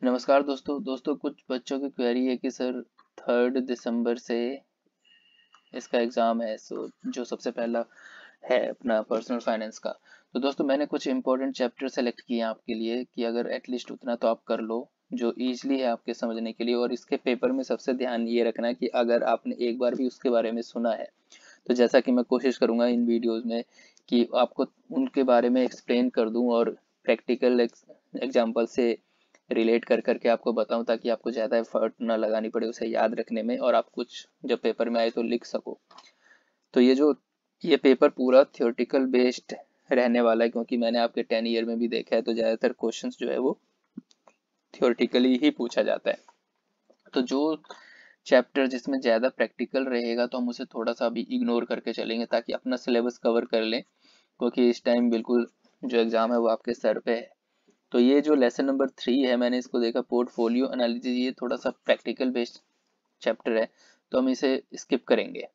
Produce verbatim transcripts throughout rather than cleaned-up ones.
नमस्कार दोस्तों दोस्तों कुछ बच्चों की क्वेरी है कि सर थर्ड दिसंबर से इसका एग्ज़ाम है। सो जो सबसे पहला है अपना पर्सनल फाइनेंस का। तो दोस्तों मैंने कुछ इंपॉर्टेंट चैप्टर सेलेक्ट किए हैं आपके लिए कि अगर एटलीस्ट उतना तो आप कर लो जो ईजिली है आपके समझने के लिए। और इसके पेपर में सबसे ध्यान ये रखना है कि अगर आपने एक बार भी उसके बारे में सुना है तो जैसा कि मैं कोशिश करूंगा इन वीडियोस में कि आपको उनके बारे में एक्सप्लेन कर दूं और प्रैक्टिकल एग्जांपल से रिलेट कर करके आपको बताऊं ताकि आपको ज़्यादा एफर्ट ना लगानी पड़े उसे याद रखने में और आप कुछ जब पेपर में आए तो लिख सको। तो ये जो ये पेपर पूरा थ्योरेटिकल बेस्ड रहने वाला है क्योंकि मैंने आपके टेन ईयर में भी देखा है तो ज़्यादातर क्वेश्चंस जो है वो थ्योरेटिकली ही पूछा जाता है। तो जो चैप्टर जिसमें ज़्यादा प्रैक्टिकल रहेगा तो हम उसे थोड़ा सा अभी इग्नोर करके चलेंगे ताकि अपना सिलेबस कवर कर लें क्योंकि इस टाइम बिल्कुल जो एग्ज़ाम है वो आपके सर पे है। तो ये जो लेसन नंबर थ्री है मैंने इसको देखा पोर्टफोलियो एनालिसिस, ये थोड़ा सा प्रैक्टिकल बेस्ड चैप्टर है तो हम इसे स्किप करेंगे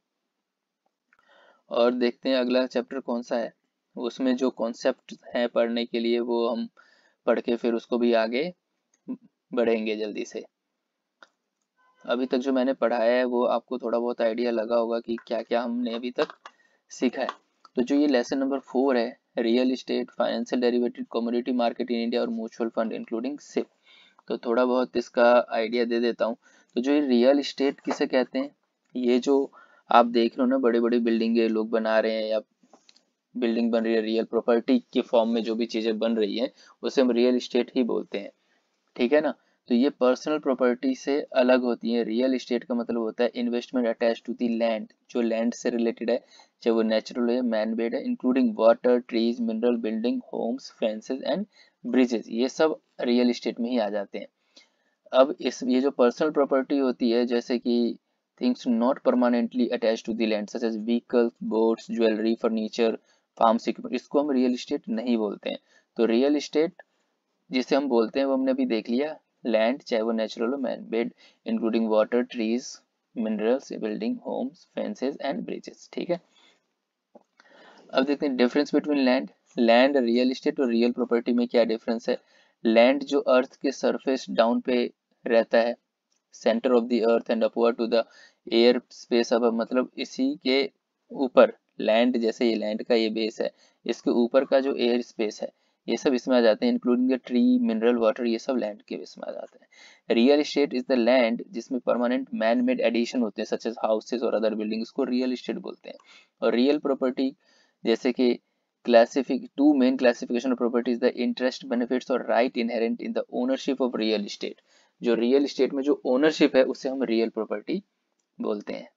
और देखते हैं अगला चैप्टर कौन सा है। उसमें जो कॉन्सेप्ट हैं पढ़ने के लिए वो हम पढ़ के फिर उसको भी आगे बढ़ेंगे जल्दी से। अभी तक जो मैंने पढ़ाया है वो आपको थोड़ा बहुत आइडिया लगा होगा कि क्या क्या हमने अभी तक सीखा है। तो जो ये लेसन नंबर फोर है real estate, financial derivative, commodity market in India और म्यूचुअल फंड इंक्लूडिंग सिप, तो थोड़ा बहुत इसका आइडिया दे देता हूँ। तो जो ये रियल इस्टेट किसे कहते हैं, ये जो आप देख रहे हो ना बड़ी बड़ी बिल्डिंगें लोग बना रहे हैं या बिल्डिंग बन रही है रियल प्रॉपर्टी के फॉर्म में जो भी चीज़ें बन रही हैं उसे हम रियल इस्टेट ही बोलते हैं, ठीक है ना। तो ये पर्सनल प्रॉपर्टी से अलग होती है। रियल इस्टेट का मतलब होता है investment attach to the land, जो लैंड से रिलेटेड है चाहे वो नेचुरल है मैन मेड है, including water, trees, mineral, building, homes, fences and bridges, ये सब रियल इस्टेट में ही आ जाते हैं। अब इस ये जो पर्सनल प्रॉपर्टी होती है जैसे कि things not permanently attach to the land such as vehicles, boats, jewellery, furniture, farms equipment, इसको हम रियल इस्टेट नहीं बोलते हैं। तो रियल इस्टेट जिसे हम बोलते हैं वो हमने अभी देख लिया, लैंड चाहे वो नेचुरल हो man made, including water, trees, minerals, building, homes, fences and bridges, ठीक है। अब देखते हैं difference between land land real estate और रियल प्रॉपर्टी में क्या डिफरेंस है। लैंड जो अर्थ के सरफेस डाउन पे रहता है, centre of the earth and upward to the air space, अब मतलब इसी के ऊपर लैंड, जैसे ये लैंड का ये बेस है, इसके ऊपर का जो एयर स्पेस है ये सब इसमें आ जाते हैं, including the tree, mineral, water, ये सब लैंड के बेस में आ जाते हैं। Real estate is the land जिसमें परमानेंट मैन मेड एडिशन होते हैं सच एज हाउसेज और अदर बिल्डिंग, इसको रियल इस्टेट बोलते हैं। और रियल प्रॉपर्टी जैसे कि classific to main classification of properties, the interest, benefits और right inherent in the ownership of real estate, जो रियल इस्टेट में जो ओनरशिप है उसे हम रियल प्रॉपर्टी बोलते हैं।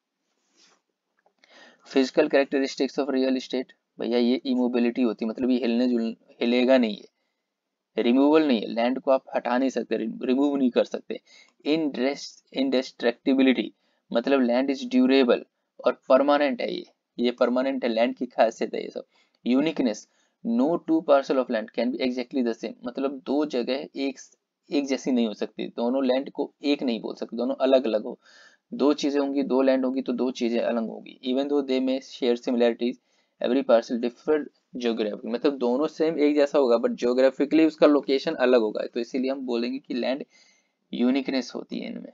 Physical characteristics of real estate, भैया ये इमोबिलिटी होती है, मतलब ये हिलने जुल हिलेगा नहीं है, रिमूवल नहीं है, लैंड को आप हटा नहीं सकते, रिमूव नहीं कर सकते। इंडेस्ट्रक्टिबिलिटी मतलब लैंड इज ड्यूरेबल और परमानेंट है, ये ये परमानेंट है, लैंड की खासियत है ये सब। Uniqueness, no two parcel of land can be exactly the same, मतलब दो जगह एक एक जैसी नहीं हो सकती, दोनों लैंड को एक नहीं बोल सकते, दोनों अलग अलग हो। दो चीजें होंगी, दो लैंड होगी तो दो चीजें अलग होगी, even though they may share similarities, every parcel differ geographic, मतलब दोनों सेम एक जैसा होगा बट ज्योग्राफिकली उसका लोकेशन अलग होगा, तो इसीलिए हम बोलेंगे कि लैंड यूनिकनेस होती है इनमें।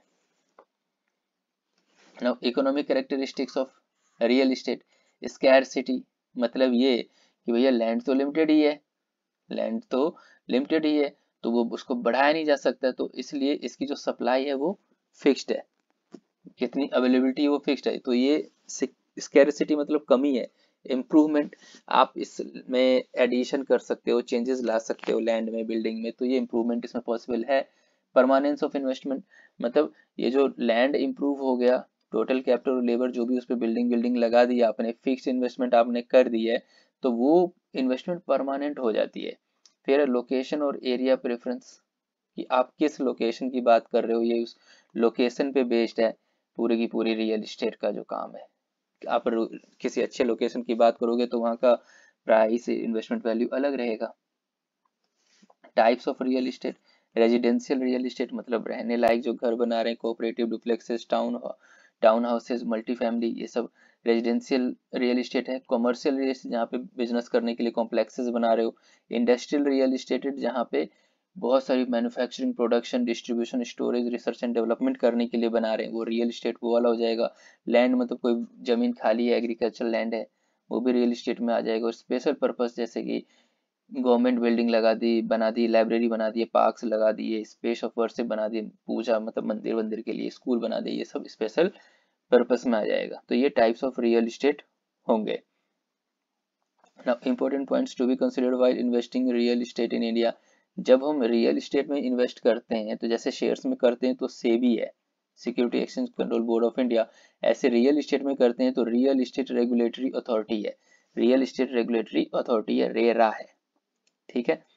Now economic characteristics of real estate, scarcity, मतलब ये कि भैया लैंड तो लिमिटेड ही है, लैंड तो लिमिटेड ही है तो वो उसको बढ़ाया नहीं जा सकता, तो इसलिए इसकी जो सप्लाई है वो फिक्स्ड है, कितनी अवेलेबिलिटी है वो फिक्स्ड है, तो ये स्कैरसिटी मतलब कमी है। इम्प्रूवमेंट, आप इसमें एडिशन कर सकते हो, चेंजेस ला सकते हो लैंड में, बिल्डिंग में, तो ये इम्प्रूवमेंट इसमें पॉसिबल है। परमानेंस ऑफ इन्वेस्टमेंट, मतलब ये जो लैंड इम्प्रूव हो गया, टोटल कैपिटल और लेबर जो भी उस पर बिल्डिंग बिल्डिंग लगा दी आपने, फिक्स इन्वेस्टमेंट आपने कर दी है तो वो इन्वेस्टमेंट परमानेंट हो जाती है। फिर लोकेशन और एरिया प्रेफरेंस, कि आप किस लोकेशन की बात कर रहे हो, ये उस लोकेशन पे बेस्ड है पूरी की पूरी रियल इस्टेट का जो काम है। आप किसी अच्छे लोकेशन की बात करोगे तो वहाँ का प्राइस, इन्वेस्टमेंट वैल्यू अलग रहेगा। Types of real estate, residential real estate मतलब रहने लायक जो घर बना रहे हैं, cooperative, duplexes, town town houses, multi family, ये सब रेजिडेंशियल रियल इस्टेट है। कमर्शियल रियल इस्टेट जहाँ पे बिजनेस करने के लिए कॉम्प्लेक्सेस बना रहे हो। इंडस्ट्रियल रियल इस्टेट जहाँ पे बहुत सारी manufacturing, production, distribution, storage, research and development करने के लिए बना रहे हैं, वो रियल इस्टेट वो वाला हो जाएगा। लैंड मतलब कोई जमीन खाली है, एग्रीकल्चर लैंड है, वो भी रियल इस्टेट में आ जाएगा। और स्पेशल पर्पस जैसे कि गवर्नमेंट बिल्डिंग लगा दी बना दी, लाइब्रेरी बना दी, पार्क्स लगा दिए, स्पेस ऑफ वर्शिप बना दिए, पूजा मतलब मंदिर मंदिर के लिए, स्कूल बना दिए, ये सब स्पेशल पर्पस में आ जाएगा। तो ये टाइप्स ऑफ रियल इस्टेट होंगे। Now important points to be considered while investing in real estate in India। जब हम रियल इस्टेट में इन्वेस्ट करते हैं तो जैसे शेयर्स में करते हैं तो सेबी है, security exchange control board of India. ऐसे रियल इस्टेट में करते हैं तो रियल इस्टेट रेगुलेटरी अथॉरिटी है, रियल इस्टेट रेगुलेटरी अथॉरिटी है, रेरा है। ठीक है,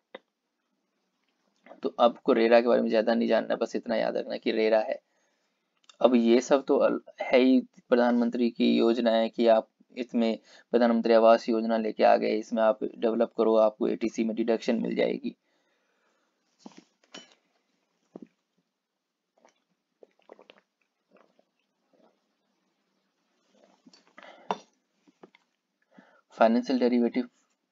तो आपको रेरा के बारे में ज्यादा नहीं जानना, बस इतना याद रखना कि रेरा है। अब ये सब तो है ही प्रधानमंत्री की योजना है कि आप इसमें प्रधानमंत्री आवास योजना लेके आ गए, इसमें आप डेवलप करो, आपको एटीसी में डिडक्शन मिल जाएगी। फाइनेंशियल डेरिवेटिव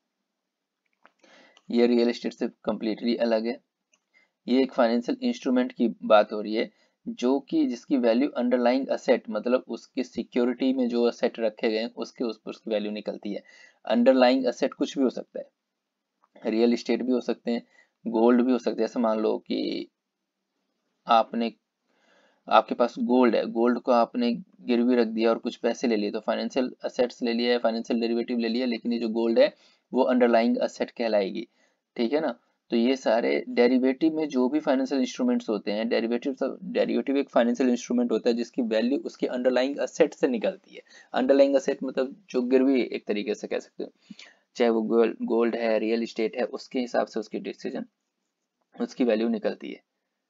ये रियल एस्टेट से कंप्लीटली अलग है। ये एक फाइनेंशियल इंस्ट्रूमेंट की बात हो रही है जो कि जिसकी वैल्यू अंडरलाइंग असेट मतलब उसके सिक्योरिटी में जो असेट रखे गए हैं उसके उस पर उसकी वैल्यू निकलती है। अंडरलाइंग असेट कुछ भी हो सकता है, रियल इस्टेट भी हो सकते हैं, गोल्ड भी हो सकते हैं। जैसे मान लो कि आपने आपके पास गोल्ड है, गोल्ड को आपने गिरवी रख दिया और कुछ पैसे ले लिए, तो फाइनेंशियल असेट्स ले लिया है, फाइनेंशियल डेरिवेटिव ले लिया, लेकिन ये जो गोल्ड है वो अंडरलाइंग असेट कहलाएगी। ठीक है ना, तो ये सारे डेरिवेटिव में जो भी फाइनेंशियल इंस्ट्रूमेंट्स होते हैं, डेरिवेटिव सब डेरिवेटिव एक फाइनेंशियल इंस्ट्रूमेंट होता है जिसकी वैल्यू उसके अंडरलाइंग असेट से निकलती है। अंडरलाइंग असेट मतलब जो गिरवी एक तरीके से कह सकते हो, चाहे वो गोल्ड गोल्ड है, रियल इस्टेट है, उसके हिसाब से उसकी डिसीजन उसकी वैल्यू निकलती है।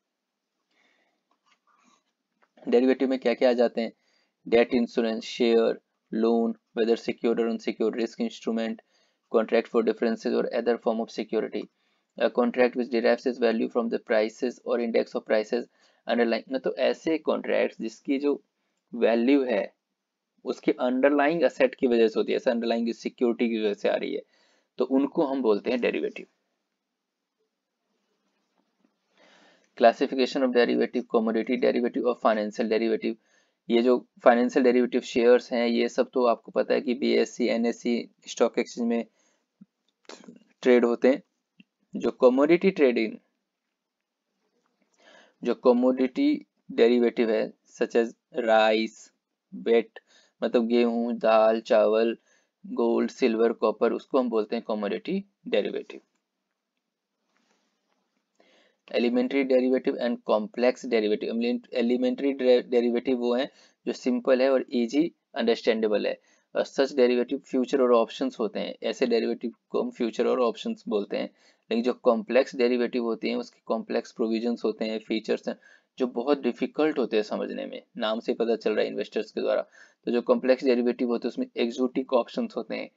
डेरिवेटिव में क्या क्या आ जाते हैं, debt insurance, share, loan whether secured और unsecured, risk instrument, contract for differences और other form of security, a contract which derives its value from the prices or index of prices underlying। मतलब ऐसे कॉन्ट्रैक्ट्स जिसकी जो value है उसके underlying asset की वजह से होती है, ऐसे अंडरलाइंग सिक्योरिटी की वजह से आ रही है, तो उनको हम बोलते हैं derivative. Classification of derivative, commodity derivative और फाइनेंशियल डेरिवेटिव। ये जो फाइनेंशियल डेरिवेटिव शेयर्स हैं ये सब तो आपको पता है कि बीएससी एनएससी स्टॉक एक्सचेंज में ट्रेड होते हैं। जो कमोडिटी ट्रेडिंग जो कमोडिटी डेरिवेटिव है सच एज राइस, वेट मतलब गेहूं, दाल, चावल, गोल्ड, सिल्वर, कॉपर, उसको हम बोलते हैं commodity derivative. Elementary derivative and complex derivative. Elementary derivative वो है जो सिंपल है और इजी अंडरस्टैंडेबल है, और सच डेरिवेटिव फ्यूचर और ऑप्शंस होते हैं, ऐसे डेरिवेटिव को हम फ्यूचर और ऑप्शंस बोलते हैं। लेकिन जो कॉम्प्लेक्स डेरिवेटिव होती हैं उसके कॉम्प्लेक्स प्रोविजंस होते हैं, फीचर्स हैं जो बहुत डिफिकल्ट होते हैं समझने में, नाम से पता चल रहा है इन्वेस्टर्स के द्वारा। तो जो कॉम्प्लेक्स डेरिवेटिव होते हैं उसमें एक्सोटिक ऑप्शंस होते हैं,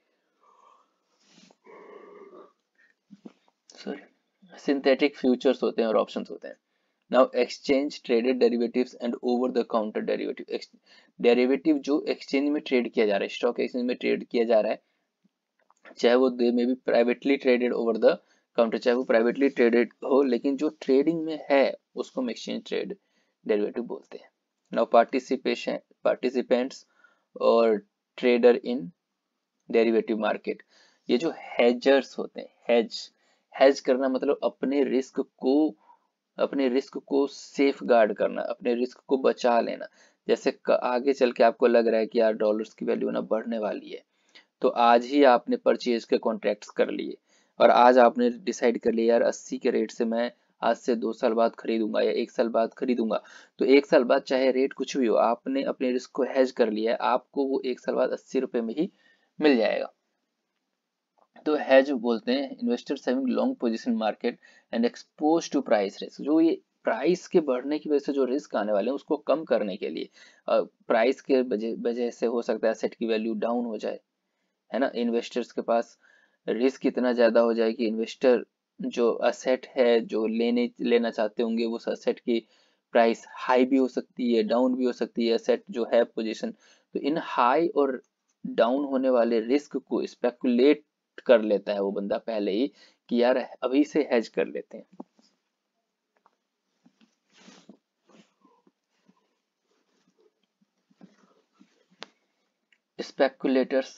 सॉरी सिंथेटिक फ्यूचर्स होते हैं और ऑप्शंस होते हैं। Now exchange traded derivatives and over the counter derivative. Derivative जो एक्सचेंज में ट्रेड किया जा रहा है, स्टॉक एक्सचेंज में ट्रेड किया जा रहा है, चाहे वो दे में भी privately traded over the counter, चाहे वो प्राइवेटली ट्रेडेड हो, लेकिन जो ट्रेडिंग में है उसको हम एक्सचेंज ट्रेड डेरिवेटिव बोलते हैं। नाउ पार्टिसिपेशन पार्टिसिपेंट्स और ट्रेडर इन डेरिवेटिव मार्केट। ये जो हेजर्स होते हैं, हेज हेज करना मतलब अपने रिस्क को अपने रिस्क को सेफ गार्ड करना, अपने रिस्क को बचा लेना। जैसे आगे चल के आपको लग रहा है कि यार डॉलर्स की वैल्यू ना बढ़ने वाली है, तो आज ही आपने परचेज के कॉन्ट्रैक्ट्स कर लिए और आज आपने डिसाइड कर लिया यार अस्सी के रेट से मैं आज से दो साल बाद खरीदूंगा या एक साल बाद खरीदूंगा, तो एक साल बाद चाहे रेट कुछ भी हो आपने अपने रिस्क को हेज कर लिया है, आपको वो एक साल बाद अस्सी रुपए में ही मिल जाएगा। तो हेज बोलते हैं investors having long position market and expose to price risk. जो ये प्राइस के बढ़ने की वजह से जो रिस्क आने वाले हैं उसको कम करने के लिए, प्राइस के वजह से हो सकता है एसेट की वैल्यू डाउन हो जाए, है ना, इन्वेस्टर्स के पास रिस्क इतना ज्यादा हो जाए कि इन्वेस्टर जो असेट है जो लेने लेना चाहते होंगे वो असेट की प्राइस हाई भी हो सकती है, डाउन भी हो सकती है, असेट जो है पोजीशन। तो इन हाई और डाउन होने वाले रिस्क को स्पेकुलेट कर लेता है वो बंदा पहले ही कि यार अभी से हेज कर लेते हैं। स्पेकुलेटर्स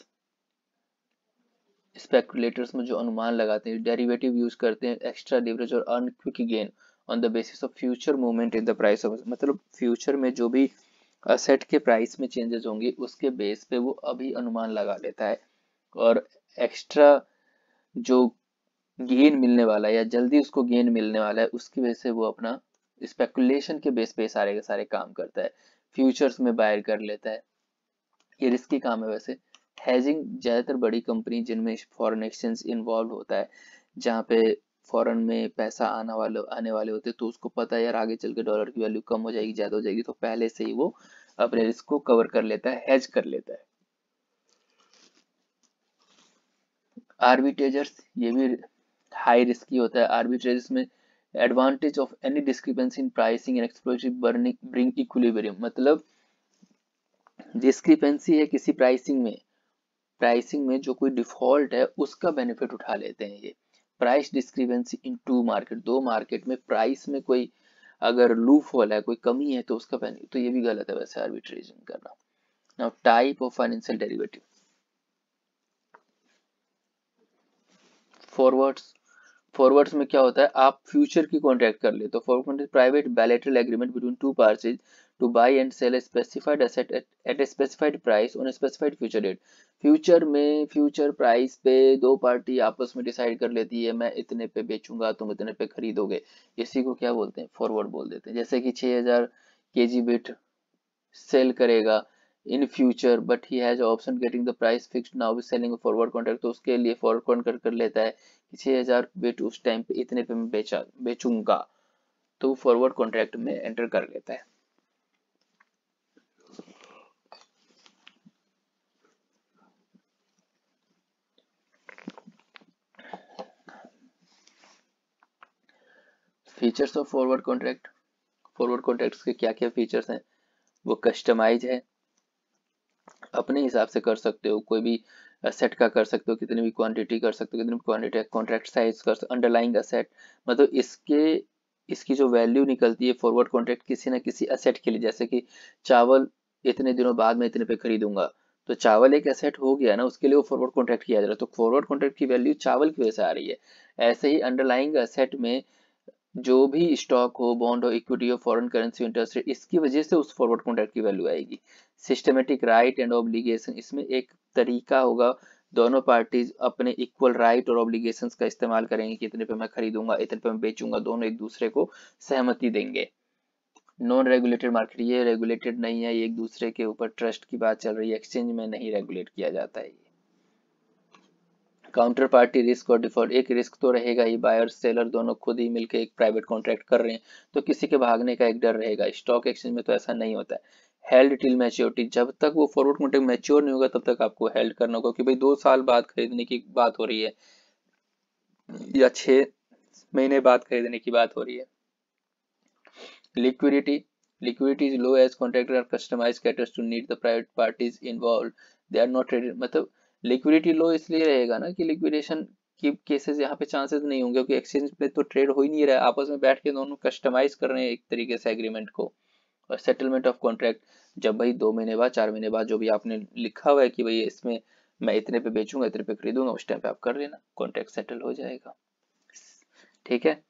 स्पेकुलेटर्स में जो अनुमान लगाते हैं, डेरिवेटिव यूज करते हैं, एक्स्ट्रा लिवरेज और earn quick gain on the basis of future movement in the price of, मतलब फ्यूचर में जो भी असेट के प्राइस में चेंजेस होंगे उसके बेस पे वो अभी अनुमान लगा लेता है, और एक्स्ट्रा जो गेन मिलने वाला है या जल्दी उसको गेन मिलने वाला है उसकी वजह से वो अपना स्पेकुलेशन के बेस पे सारे के सारे काम करता है, फ्यूचर्स में बाय कर लेता है। ये रिस्की काम है वैसे। हेजिंग ज्यादातर बड़ी कंपनी जिनमें फॉरेन एक्सचेंज इन्वॉल्व होता है, जहाँ पे फॉरेन में पैसा आने वाले आने वाले होते हैं, तो उसको पता है यार आगे चल के डॉलर की वैल्यू कम हो जाएगी, ज्यादा हो जाएगी, तो पहले से ही वो अपने रिस्क को कवर कर लेता है, हेज कर लेता है। आर्बिट्रेजर्स, ये भी हाई रिस्की होता है। आर्बिट्रेजर्स में advantage of any discrepancy in pricing and explosive burning bring equilibrium, मतलब डिस्क्रिपेंसी है किसी प्राइसिंग में, प्राइसिंग में जो कोई डिफॉल्ट है उसका बेनिफिट उठा लेते हैं ये। Price discrepancy in two market, दो मार्केट में प्राइस में कोई अगर लूप होल है, कोई कमी है, तो उसका बेनिफिट, तो ये भी गलत है वैसे आर्बिट्रेजिंग करना। Now type of financial derivative, forwards, forwards में क्या होता है, आप फ्यूचर की कॉन्ट्रैक्ट कर ले तो forward private bilateral agreement between two parties to buy and sell a specified asset at a specified price on a specified future date. Future में फ्यूचर प्राइस पे दो पार्टी आपस में डिसाइड कर लेती है, मैं इतने पे बेचूंगा, तुम इतने पे खरीदोगे, इसी को क्या बोलते हैं, फॉरवर्ड बोल देते हैं। जैसे कि छह हजार के जी बिट सेल करेगा in future but he has option getting the price fixed now with selling forward contract, तो उसके लिए फॉरवर्ड कॉन्ट्रैक्ट कर लेता है कि छह हजार बिट उस टाइम पे इतने पे मैं बेचा बेचूंगा, तो फॉरवर्ड कॉन्ट्रैक्ट में एंटर कर लेता है। Features of forward contract, forward contracts के क्या क्या फीचर्स हैं, वो कस्टमाइज है, अपने हिसाब से कर सकते हो, कोई भी असेट का कर सकते हो, कितनी भी क्वांटिटी कर सकते हो, कितनी भी क्वांटिटी, कॉन्ट्रैक्ट साइज कर सकते हो, अंडरलाइंग असेट, मतलब इसके इसकी जो वैल्यू निकलती है फॉरवर्ड कॉन्ट्रैक्ट किसी ना किसी असेट के लिए, जैसे कि चावल इतने दिनों बाद में इतने पे खरीदूंगा, तो चावल एक एसेट हो गया ना, उसके लिए वो फॉरवर्ड कॉन्ट्रैक्ट किया जा रहा है, तो फॉरवर्ड कॉन्ट्रैक्ट की वैल्यू चावल की वजह से आ रही है। ऐसे ही अंडरलाइंग असेट में जो भी स्टॉक हो, बॉन्ड हो, इक्विटी हो, फॉरेन करेंसी, इंटरेस्ट रेट, इसकी वजह से उस फॉरवर्ड कॉन्ट्रैक्ट की वैल्यू आएगी। सिस्टमेटिक राइट एंड ऑब्लिगेशन, इसमें एक तरीका होगा, दोनों पार्टीज अपने इक्वल राइट और ऑब्लिगेशंस का इस्तेमाल करेंगे कि इतने पे मैं खरीदूंगा, इतने पे मैं बेचूंगा, दोनों एक दूसरे को सहमति देंगे। नॉन रेगुलेटेड मार्केट, ये रेगुलेटेड नहीं है, ये एक दूसरे के ऊपर ट्रस्ट की बात चल रही है, एक्सचेंज में नहीं रेगुलेट किया जाता है। काउंटर पार्टी रिस्क और डिफॉल्ट, एक रिस्क तो रहेगा ही, बायर सेलर दोनों खुद ही मिलकर एक प्राइवेट कॉन्ट्रैक्ट कर रहे हैं, तो किसी के भागने का एक डर रहेगा। स्टॉक एक्सचेंज में तो ऐसा नहीं होता है। हेल्ड टिल मैच्योरिटी, जब तक वो फॉरवर्ड कॉन्ट्रैक्ट मैच्योर नहीं होगा तब तक आपको हेल्ड करना होगा, कि भाई दो साल बाद खरीदने की बात हो रही है या छह महीने बाद खरीदने की बात हो रही है। Liquidity, liquidity is low as contractor are customized caters to need the private parties involved, they are not traded, मतलब लिक्विडिटी लो इसलिए रहेगा ना कि लिक्विडेशन की केसेस यहाँ पे चांसेस नहीं होंगे, क्योंकि एक्सचेंज पे तो ट्रेड हो ही नहीं रहा है, आपस में बैठ के दोनों कस्टमाइज कर रहे हैं एक तरीके से एग्रीमेंट को। और सेटलमेंट ऑफ कॉन्ट्रैक्ट, जब भाई दो महीने बाद, चार महीने बाद जो भी आपने लिखा हुआ है कि भाई इसमें मैं इतने पे बेचूंगा, इतने पे खरीदूंगा, उस टाइम पे आप कर लेना, कॉन्ट्रैक्ट सेटल हो जाएगा। ठीक है,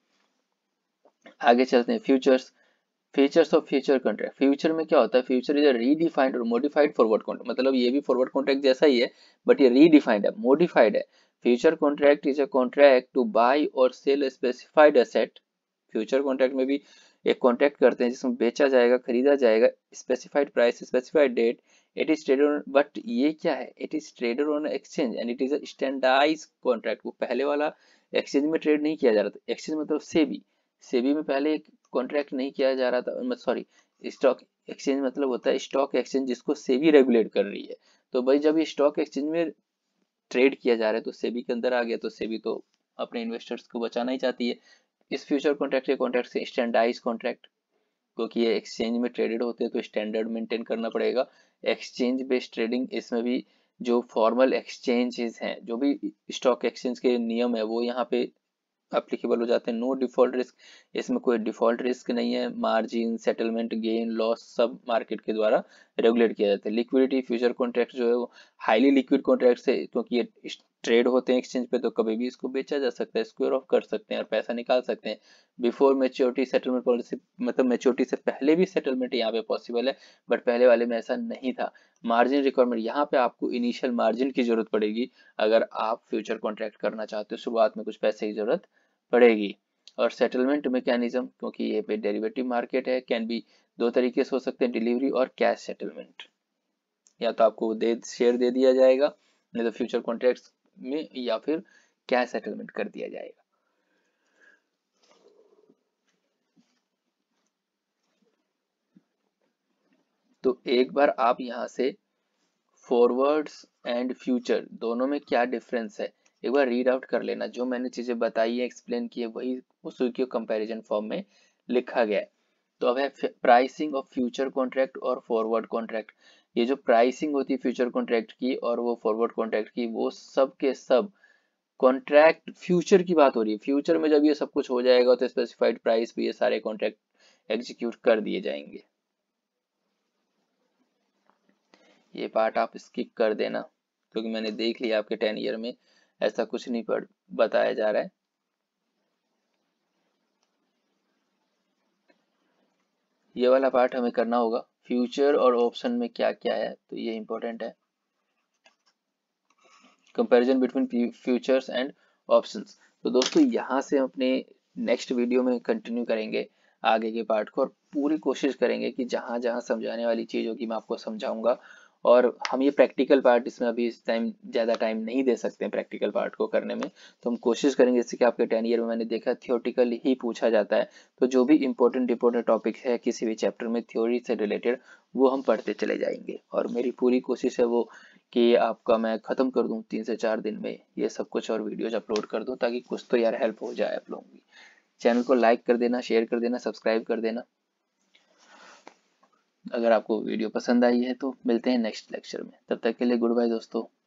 आगे चलते हैं। Futures, features of future contract, future में क्या होता है, फ्यूचर इज अ रीडिफाइंड और मॉडिफाइड फॉरवर्ड कॉन्ट्रैक्ट, मतलब ये भी फॉरवर्ड कॉन्ट्रैक्ट जैसा ही है बट ये रीडिफाइंड है, मॉडिफाइड है। Future contract is a contract to buy और sell specified asset, future contract में भी एक कॉन्ट्रैक्ट करते हैं जिसमें बेचा जाएगा, खरीदा जाएगा, specified price, specified date, it is traded, but ये क्या है, it is traded on exchange and it is a standardized contract. वो पहले वाला एक्सचेंज में ट्रेड नहीं किया जा रहा था, एक्सचेंज मतलब सेबी, सेबी में पहले एक कॉन्ट्रैक्ट नहीं किया जा रहा था, सॉरी स्टॉक एक्सचेंज मतलब होता है स्टॉक एक्सचेंज जिसको सेबी रेगुलेट कर रही है, तो भाई जब ये स्टॉक एक्सचेंज में ट्रेड किया जा रहा है तो सेबी के अंदर आ गया, तो सेबी तो अपने इन्वेस्टर्स को बचाना ही चाहती है। इस फ्यूचर कॉन्ट्रैक्ट के कॉन्ट्रैक्ट से स्टैंडर्डाइज कॉन्ट्रैक्ट, क्योंकि ये एक्सचेंज में ट्रेडेड होते हैं तो स्टैंडर्ड मेंटेन करना पड़ेगा। एक्सचेंज बेस्ड ट्रेडिंग, इसमें भी जो फॉर्मल एक्सचेंजेस हैं, जो भी स्टॉक एक्सचेंज के नियम है वो यहाँ पे एप्लीकेबल हो जाते हैं। नो डिफॉल्ट रिस्क, इसमें कोई डिफॉल्ट रिस्क नहीं है। मार्जिन, सेटलमेंट, गेन, लॉस सब मार्केट के द्वारा रेगुलेट किया जाता है। लिक्विडिटी, फ्यूचर कॉन्ट्रैक्ट जो है वो हाईली लिक्विड कॉन्ट्रैक्ट है, क्योंकि ये ट्रेड होते हैं एक्सचेंज पे, तो कभी भी इसको बेचा जा सकता है, स्क्वायर ऑफ कर सकते हैं और पैसा निकाल सकते हैं। बिफोर मेच्योरिटी सेटलमेंट पॉलिसी, मतलब मेच्योरिटी से पहले भी सेटलमेंट यहाँ पे पॉसिबल है, बट पहले वाले में ऐसा नहीं था। मार्जिन रिक्वायरमेंट, यहाँ पे आपको इनिशियल मार्जिन की जरूरत पड़ेगी अगर आप फ्यूचर कॉन्ट्रैक्ट करना चाहते हो, शुरुआत में कुछ पैसे की जरूरत पड़ेगी। और सेटलमेंट मैकेनिज्म, क्योंकि ये पे डेरिवेटिव मार्केट है, कैन बी दो तरीके से हो सकते हैं, डिलीवरी और कैश सेटलमेंट। या तो आपको दे शेयर दे दिया जाएगा नहीं तो फ्यूचर कॉन्ट्रैक्ट्स में, या फिर कैश सेटलमेंट कर दिया जाएगा। तो एक बार आप यहाँ से फॉरवर्ड्स एंड फ्यूचर दोनों में क्या डिफरेंस है एक बार रीड आउट कर लेना। जो मैंने चीजें बताई है, एक्सप्लेन की है, वही उसी के कंपैरिजन फॉर्म में लिखा गया है। तो अब है प्राइसिंग ऑफ फ्यूचर कॉन्ट्रैक्ट और फॉरवर्ड कॉन्ट्रैक्ट। ये जो प्राइसिंग होती है फ्यूचर कॉन्ट्रैक्ट की और वो फॉरवर्ड कॉन्ट्रैक्ट की, वो सब के सब कॉन्ट्रैक्ट फ्यूचर की बात हो रही है। फ्यूचर में जब ये सब कुछ हो जाएगा तो स्पेसिफाइड प्राइस पे ये सारे कॉन्ट्रैक्ट एग्जीक्यूट कर दिए जाएंगे। ये पार्ट आप स्किप कर देना, क्योंकि मैंने देख लिया आपके टेन ईयर में ऐसा कुछ नहीं पढ़ बताया जा रहा है। ये वाला पार्ट हमें करना होगा, फ्यूचर और ऑप्शन में क्या क्या है, तो ये इंपॉर्टेंट है। Comparison between futures and options. तो दोस्तों यहाँ से हम अपने नेक्स्ट वीडियो में कंटिन्यू करेंगे आगे के पार्ट को, और पूरी कोशिश करेंगे कि जहाँ जहाँ समझाने वाली चीज़ होगी मैं आपको समझाऊंगा। और हम ये प्रैक्टिकल पार्ट, इसमें अभी इस टाइम ज़्यादा टाइम नहीं दे सकते हैं प्रैक्टिकल पार्ट को करने में, तो हम कोशिश करेंगे। जैसे कि आपके टेन ईयर में मैंने देखा थियोटिकल ही पूछा जाता है, तो जो भी इंपॉर्टेंट इंपॉर्टेंट टॉपिक है किसी भी चैप्टर में थ्योरी से रिलेटेड, वो हम पढ़ते चले जाएंगे। और मेरी पूरी कोशिश है वो कि आपका मैं ख़त्म कर दूं तीन से चार दिन में ये सब कुछ, और वीडियोज अपलोड कर दूं, ताकि कुछ तो यार हेल्प हो जाए आप लोगों की। चैनल को लाइक कर देना, शेयर कर देना, सब्सक्राइब कर देना अगर आपको वीडियो पसंद आई है। तो मिलते हैं नेक्स्ट लेक्चर में, तब तक के लिए गुड बाय दोस्तों।